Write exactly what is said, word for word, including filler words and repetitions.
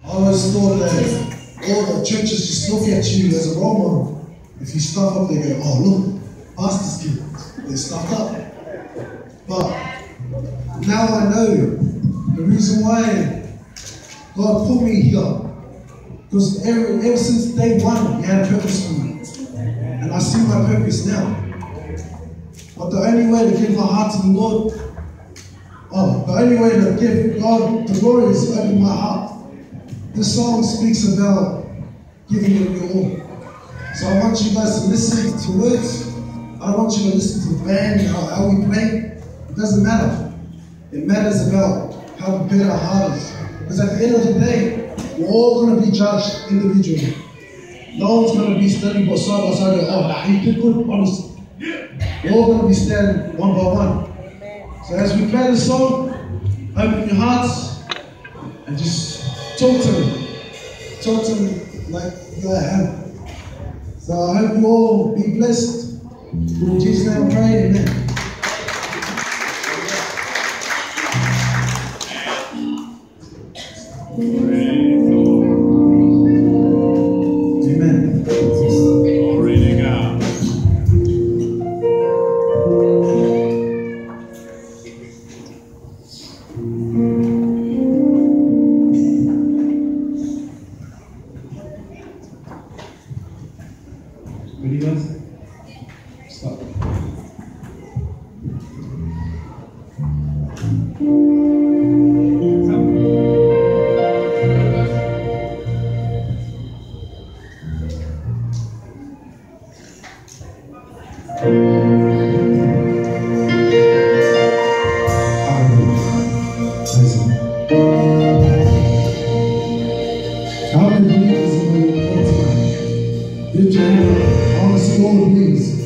always thought that all the churches just look at you as a role model. If you stuff up, they go, oh look, pastor's kid, they stuffed up. But now I know the reason why God put me here. Because ever, ever since day one, He had a purpose for me. And I see my purpose now. But the only way to give my heart to the Lord, oh, the only way to give God the glory is to open my heart. This song speaks about giving it your all. So I want you guys to listen to words. I don't want you to listen to the band, how, how we play. It doesn't matter. It matters about how prepared our heart is. Because at the end of the day, we're all going to be judged individually. No one's going to be standing by side by side and oh, nah, he did good, honestly. We're all going to be standing one by one. So as we play the song, open your hearts and just talk to me. Talk to me like you're at home. So I hope you all be blessed. In Jesus' name I pray, amen. Amen. Glory to God. Ready, guys? Stop. How many believers in the Lord tonight? Lift your hand. I want to see all the believers.